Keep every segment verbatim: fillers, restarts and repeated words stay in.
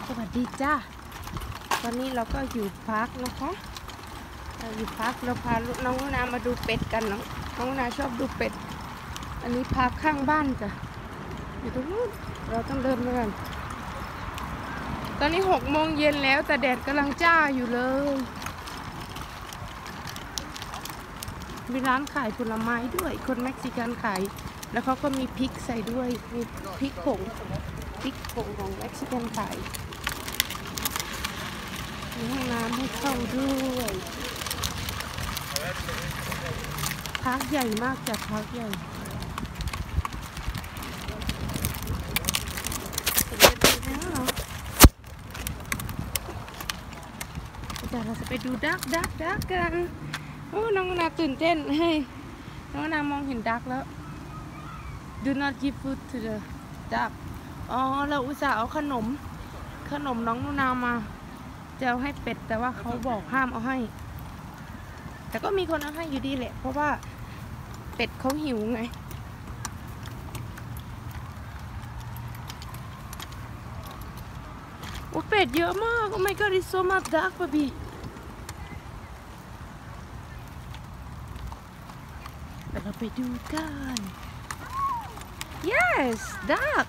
สวัสดีจ้าตอนนี้เราก็อยู่พาร์คนะคะเราอยู่พาร์คเราพาน้องนามาดูเป็ดกันน้องน้องนาชอบดูเป็ดอันนี้พาร์คข้างบ้านจ้ะอยู่ตรงนู้นเราต้องเดินมากันตอนนี้หกโมงเย็นแล้วแต่แดดกำลังจ้าอยู่เลยมีร้านขายผลไม้ด้วยคนเม็กซิกันขายแล้วเขาก็มีพริกใส่ด้วยมีพริกผงพริกผงของเม็กซิกันขายมีห้องน้ำให้เข้าด้วยพาร์คใหญ่มากจากพาร์คใหญ่แต่เราจะไปดูดักดักดักกันโอ้น้องนาตื่นเต้นเฮ้ยน้องนามองเห็นดักแล้ว Do not give food to the duck อ๋อเราอุตส่าห์เอาขนมขนมน้องนามาจะเอาให้เป็ดแต่ว่าเขาบอกห้ามเอาให้แต่ก็มีคนเอาให้อยู่ดีแหละเพราะว่าเป็ดเขาหิวไงโอ้เป็ดเยอะมาก Oh my god it's so much duck baby แต่เราไปดูกัน Yes duck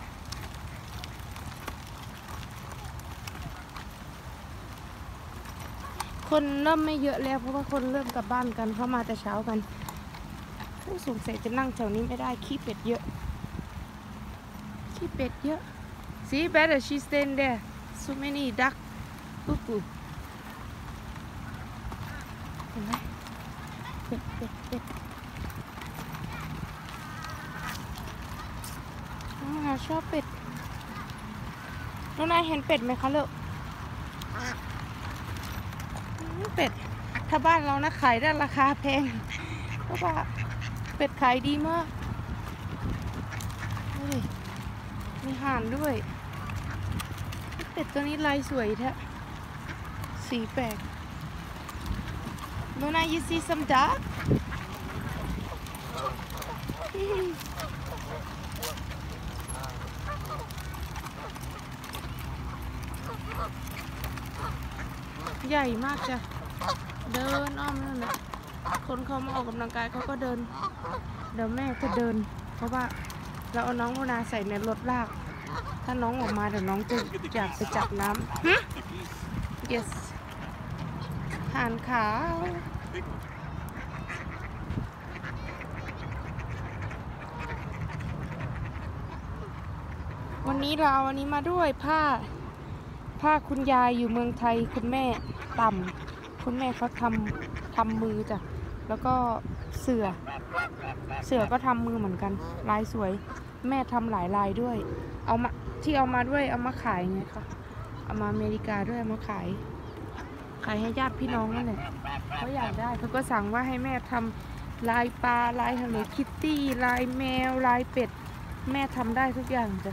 คนเริ่มไม่เยอะแล้วเพราะว่าคนเริ่มกลับบ้านกันเข้ามาแต่เช้ากันผู้สงสัยจะนั่งแถวนี้ไม่ได้ขี้เป็ดเยอะขี้เป็ดเยอะ See better she stand there so many duck ปุ๊บปุ๊บเห็นไหมเป็ดเป็ดเป็ดน้องนาชอบเป็ดน้องนายเห็นเป็ดไหมคะลูกเป็ดถ้าบ้านเรานะขายได้ราคาแพงเพราะว่าเป็ดขายดีมากมีห่านด้วยเป็ดตัวนี้ลายสวยแท้สีแปลกโนนา you see some duck ใหญ่มากจ้ะเดินอ้อมนั่นแหละคนเขามาออกกำลังกายเขาก็เดินเดี๋ยวแม่จะเดินเพราะว่าเราเอาน้องโมนาใส่ในรถลากถ้าน้องออกมาเดี๋ยวน้องจะอยากไปจับน้ำ yes ห่านขาววันนี้เราเอาวันนี้มาด้วยผ้าผ้าคุณยายอยู่เมืองไทยคุณแม่ต่ำคุณแม่เขาทำทำมือจ้ะแล้วก็เสือเสือก็ทำมือเหมือนกันลายสวยแม่ทำหลายลายด้วยเอามาที่เอามาด้วยเอามาขายไงคะเอามาอเมริกาด้วยเอามาขายขายให้ญาติพี่น้องนั่นแหละเขาอยากได้เขาก็สั่งว่าให้แม่ทำลายปลาลายฮัลโหลคิตตี้ลายแมวลายเป็ดแม่ทำได้ทุกอย่างจ้ะ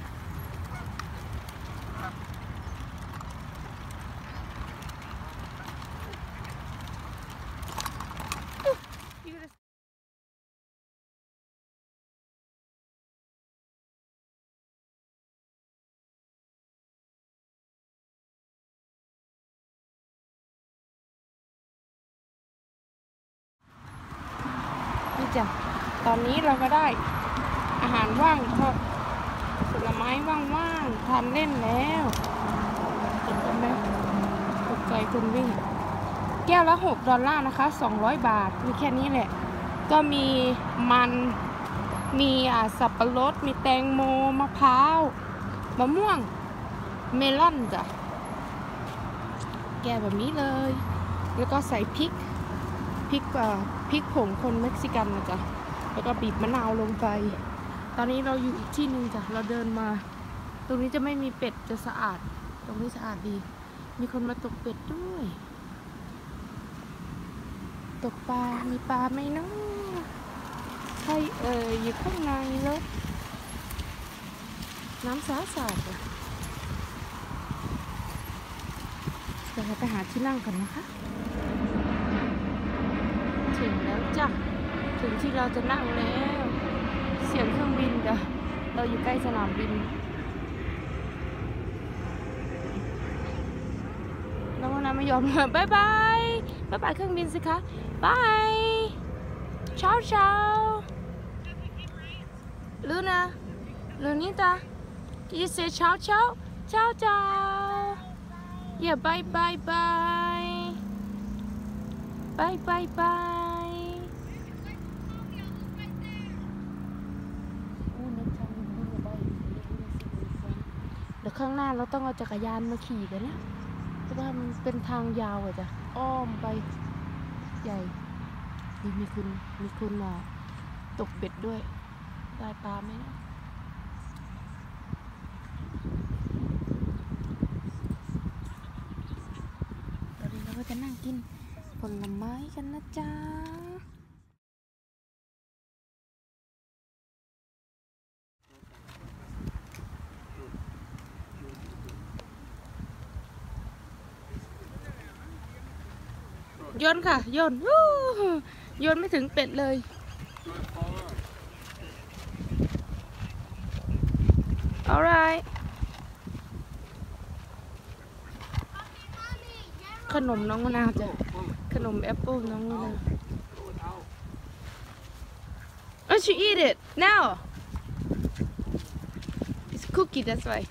นี่จ้ะตอนนี้เราก็ได้อาหารว่างทอดผลไม้ว่างๆทานเล่นแล้วเห็นไหมตกใจคนวิ่งแก้วละหกดอลลาร์นะคะสองร้อยบาทมีแค่นี้แหละก็มีมันมีอ่าสับปะรดมีแตงโมมะพร้าวมะม่วงเมลอนจ้ะแก้วแบบนี้เลยแล้วก็ใส่พริกพริกอ่าพริกผงคนเม็กซิกันนะจ๊ะแล้วก็บีบมะนาวลงไปตอนนี้เราอยู่อีกที่หนึ่งจ้ะเราเดินมาตรงนี้จะไม่มีเป็ดจะสะอาดตรงนี้สะอาดดีมีคนมาตกเป็ดด้วยตกปลามีปลาไหมเนาะใช่เอ่ยอยู่ข้างในเลยน้ำสะอาดเลยเดี๋ยวเราไปหาที่นั่งกันนะคะถึงแล้วจ้ะถึงที่เราจะนั่งแล้วเสียงเครื่องบินจ้ะเราอยู่ใกล้สนามบินไม่ยอมเลยบายบายบายบายเครื่องบินสิคะบายเช้าเช้าลูน่าลูนิตา you say เช้าเช้าเช้าเช้า yeah bye bye bye bye bye bye เดี๋ยวข้างหน้าเราต้องเอาจักรยานมาขี่กันนะเพราะว่ามันเป็นทางยาวอะจ้ะอ้อมไปใหญ่นี่มีคุณมีคุณอ่ะตกเบ็ดด้วยได้ปลาไหมนะตอนนี้เราก็จะนั่งกินผลไม้กันนะจ๊ะโยนค่ะโยนโยนไม่ถึงเป็ดเลยalright ขนมน้องมะนาวจ้ะขนมแอปเปิ้ลน้องมะนาว Oh she eat it now it's cookie that's why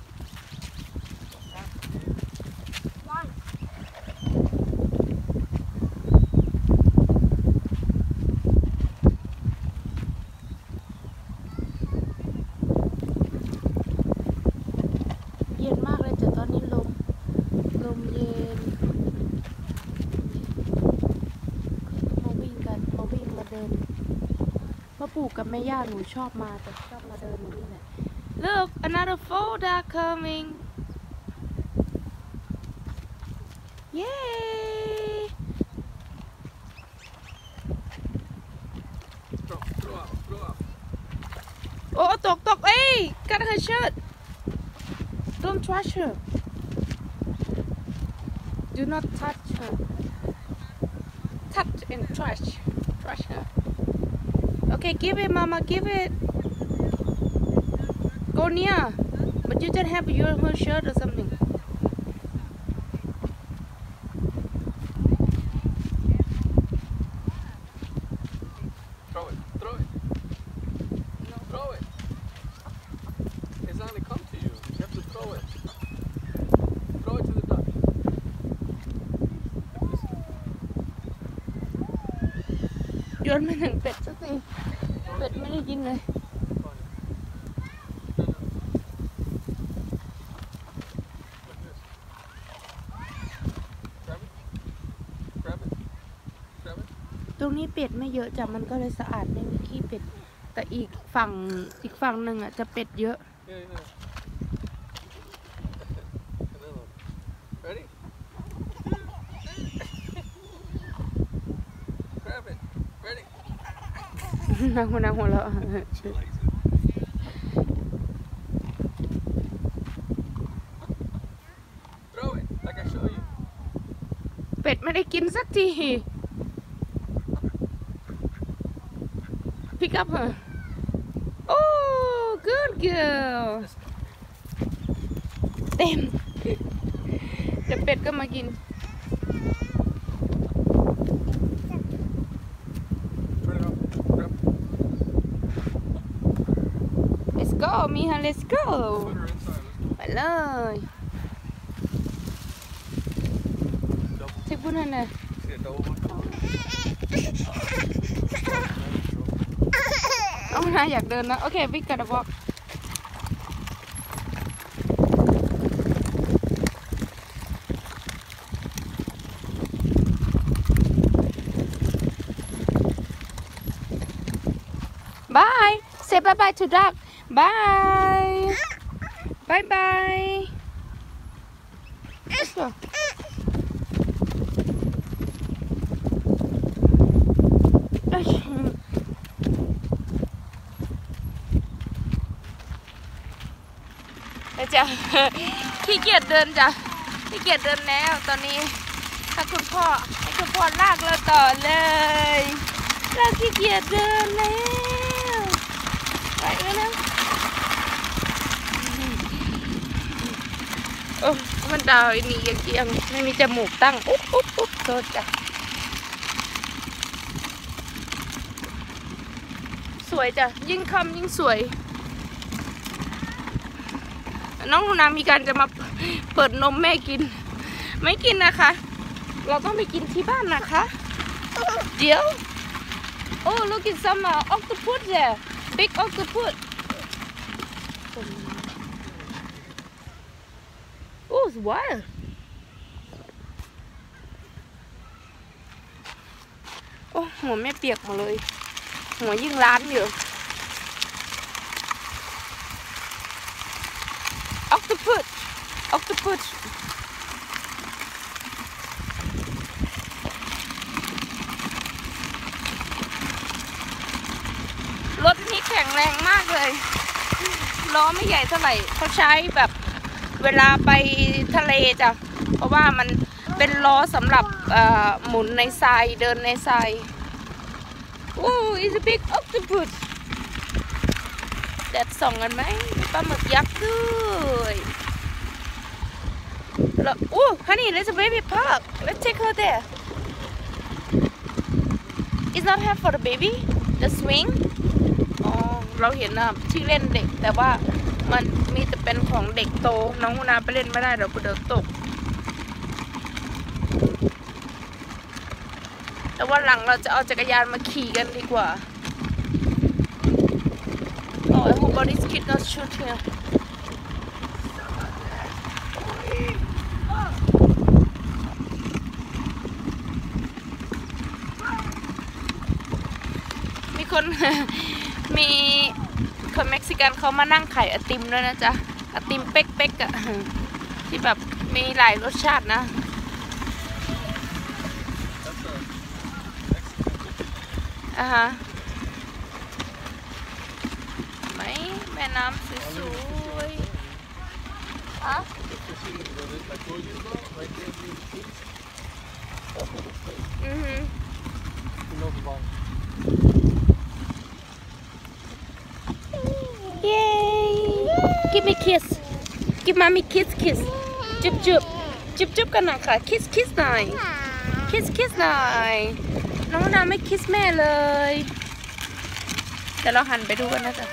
เย็นมากเลยจ้ะตอนนี้ลมลมเย็นมาวิ่งกันมาวิ่งมาเดินพ่อปู่กับแม่ย่าหนูชอบมาแต่ชอบมาเดินอย่างนี้แหละ Look another folder coming Yay โอ้ตกตกเอ้ยกัดher shirt Don't touch her. Do not touch her. Touch and touch. Touch her. Okay, give it, Mama. Give it. Go near. But you just have your her shirt or something. Throw it. Throw it. Throw it. It's not gonna come to you. You have to throw it. Throw it to the duck. โยนไม่ถึงเป็ดสักทีเป็ดไม่ได้กินเลย Grab it. Grab it. Grab it. ตรงนี้เป็ดไม่เยอะจ้ะมันก็เลยสะอาดไม่มีขี้เป็ดแต่อีกฝั่งอีกฝั่งหนึ่งอ่ะจะเป็ดเยอะ Yeah, yeah. Ready? Grab it. Ready? นางหัวนางหัวเราะ Throw it like I show you. เป็ดไม่ได้กินสักที Pick up her Oh good girl เต็มเดี๋ยวเป็ดก็มากิน Turn it off. Grab it. Let's go มีฮะ Let's go Put her inside. ไปเลยเช็คบุญให้หน่อย See a double one? เอาหน้าอยากเดินนะโอเควิ่งกันนะบอกบายเซฟบายบายทูดักบายบายบาย let's go เอ้ยจ้ะขี้เกียจเดินจ้ะขี้เกียจเดินแล้วตอนนี้ถ้าคุณพ่อให้คุณพ่อลากเราต่อเลยเราขี้เกียจเดินแล้วไปเลยนะโอ้มันดาวอันนี้ยังเกียงไม่มีจมูกตั้งอุ๊บอุ๊บอุ๊บโทษจ้ะสวยจ้ะยิ่งคำยิ่งสวยน้องลูนามีการจะมาเปิดนมแม่กินไม่กินนะคะเราต้องไปกินที่บ้านนะคะเดี๋ยวโอ้ look at some uh, octopus there big octopus oh it's wild โอ้หัวแม่เปียกหมดเลยหัวยิ่งร้านอยู่ octopus octopus รถนี้แข็งแรงมากเลยล้อไม่ใหญ่เท่าไหร่เขาใช้แบบเวลาไปทะเลจ้ะเพราะว่ามันเป็นล้อสำหรับหมุนในทรายเดินในทรายโอ้ it's a big octopus แดดส่องกันไหมมีปลาหมึกยักษ์ด้วยแล้วโอ้ honey there's a baby park let's take her there it's not have for the baby the swing อ๋อเราเห็นนะที่เล่นเด็กแต่ว่ามันมีแต่เป็นของเด็กโตน้องนาไปเล่นไม่ได้เราก็เดินตกแต่ว่าหลังเราจะเอาจักรยานมาขี่กันดีกว่าโอ้ I hope all these kids not shoot here มีคน มีคนเม็กซิกันเขามานั่งขายไอติมด้วยนะจ๊ะไอติมเป๊กๆอะที่แบบมีหลายรสชาตินะอ่ะฮะไหมแม่น้ำสวยๆอ่ะอือฮึเย้ give me kiss give mommy kiss kiss จุบจุบจุบจุบกันหน่อยค่ะ kiss kiss หน่อย kiss kiss หน่อยน้องนาไม่คิสแม่เลยเดี๋ยวเราหันไปดูกันนะจ๊ะ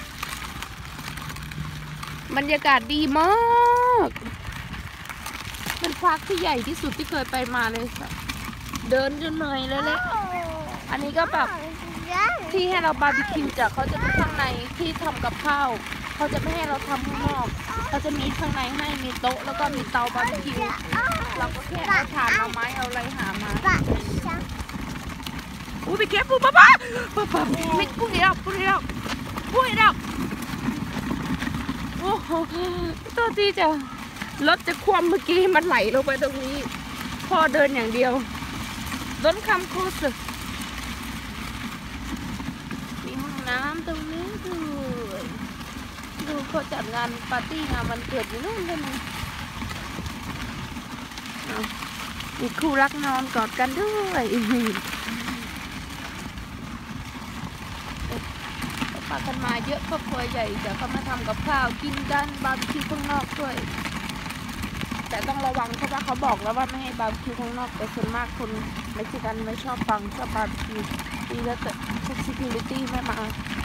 บรรยากาศดีมากเป็นพาร์คที่ใหญ่ที่สุดที่เคยไปมาเลยค่ะเดินจนเหนื่อยเลยแหละอันนี้ก็แบบที่ให้เราบาร์บีคิวจ้ะเขาจะเป็นข้างในที่ทำกับข้าวเขาจะไม่ให้เราทำข้างนอกเขาจะมีข้างในให้มีโต๊ะแล้วก็มีเตาบาร์บีคิวเราก็แค่เอาถ่านเอาไม้เอาอะไรหามาอู้ไปเก็บปูป้าป้าป้าป้าไม่พูดอีกแล้วพูดอีกแล้วพูดอีกแล้วโอ้โหตัวที่จะรถจะคว่ำเมื่อกี้มันไหลลงไปตรงนี้พ่อเดินอย่างเดียวต้นคำคูสมีห้องน้ำตรงนี้ด้วยดูเขาจัดงานปาร์ตี้งานวันเกิดอยู่นู่นกันมีคู่รักนอนกอดกันด้วยพากันมาเยอะครอบครัวใหญ่จะเขามาทำกับข้าวกินกันบาร์บีคิวข้างนอกด้วยแต่ต้องระวังเพราะว่าเขาบอกแล้วว่าไม่ให้บาร์บีคิวข้างนอกแต่ส่วนมากคนเม็กซิกันไม่ชอบฟังชอบบาร์บีคิวดีแล้วแต่พวก security ไม่มา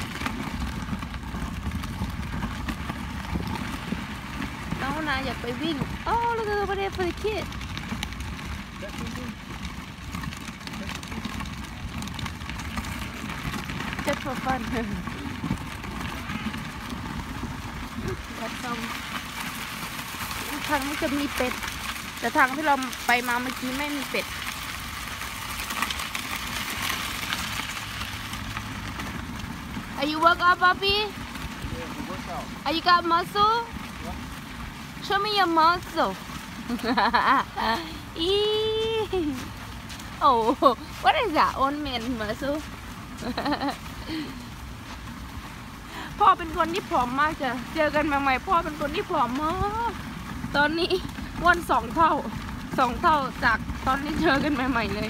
น้องนาอยากไปวิ่งโอ้แล้วก็ไปเรียนฟรีคิดjust for fun ทางนี้จะมีเป็ดแต่ทางที่เราไปมาเมื่อกี้ไม่มีเป็ด Are you work out, Papi? Are you got muscle? Show me your muscle. Oh, what is that? Old man muscle. พ่อเป็นคนที่ผอมมากจ้ะเจอกันใหม่ๆพ่อเป็นคนที่ผอมมากตอนนี้อ้วนสองเท่าสองเท่าจากตอนที่เจอกันใหม่ๆเลย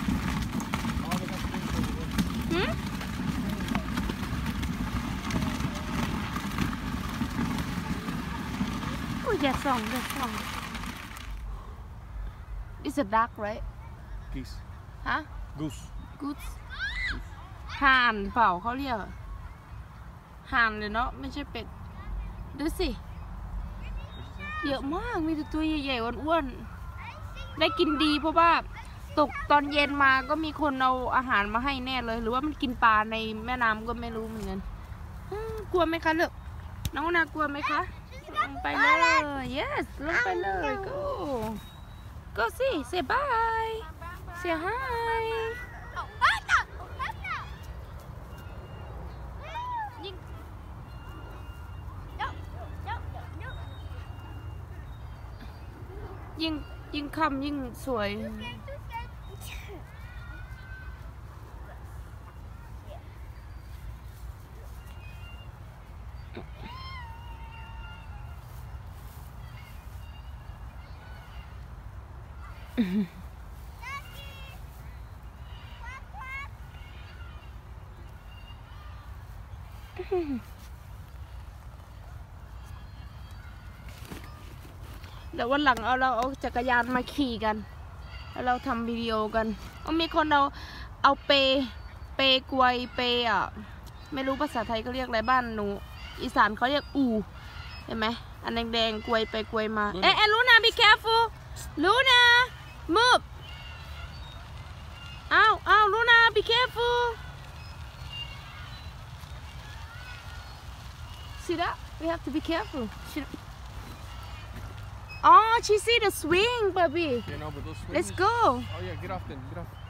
หืม Ooh, that song, that song. It's a duck, right? Geese. Huh? Goose. Goose. ห่านเปล่าเขาเรียกห่านเลยเนาะไม่ใช่เป็ดดูสิเยอะมากมีแต่ตัวใหญ่ๆอ้วนๆได้กินดีเพราะว่าตกตอนเย็นมาก็มีคนเอาอาหารมาให้แน่เลยหรือว่ามันกินปลาในแม่น้ำก็ไม่รู้เหมือนกันกลัวไหมคะลูกน้องนากลัวไหมคะลงไปเลย yes ลงไปเลย go go สิ say bye say hi ยิ่งยิ่งค่ำยิ่งสวยเดี๋ยววันหลังเอาเราเอาจักรยานมาขี่กันแล้วเราทำวิดีโอกันก็มีคนเอาเอาเปเปกวยเปอ่ะไม่รู้ภาษาไทยเขาเรียกอะไรบ้านหนูอีสานเขาเรียกอูเห็นไหมอันแดงๆกวยไปกวยมาเอ๊ะลูน่า be careful ลูน่า move อ้าวอ้าวลูน่า be careful see that we have to be careful Oh, she see the swing, baby. You know, but those swings. Let's go. Oh yeah, get off then. Get off.